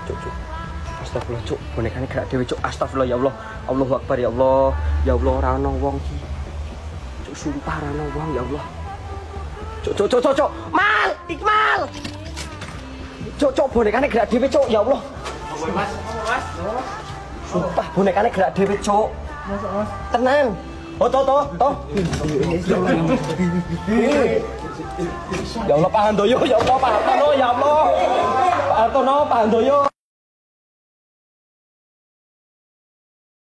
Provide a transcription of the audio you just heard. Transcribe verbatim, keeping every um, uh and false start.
cuk cuk. Astagfirullah cuk, bonekane gerak dhewe cuk. Astagfirullah ya Allah. Allahu Akbar ya Allah. Ya Allah ora ana wong iki. Cuk sumpah ora ana wong ya Allah. Cuk cuk cuk cuk. Mal, Iqmal. Cuk cuk bonekane gerak dhewe cuk ya Allah. Apa Mas? Mas? Sumpah bonekane gerak dhewe cuk. Mas, Mas. Tenang. Oh toh toh toh. Ya Allah Pak Handoyo ya Allah Pak Hartono ya Allah. Pak Hartono Pak Handoyo.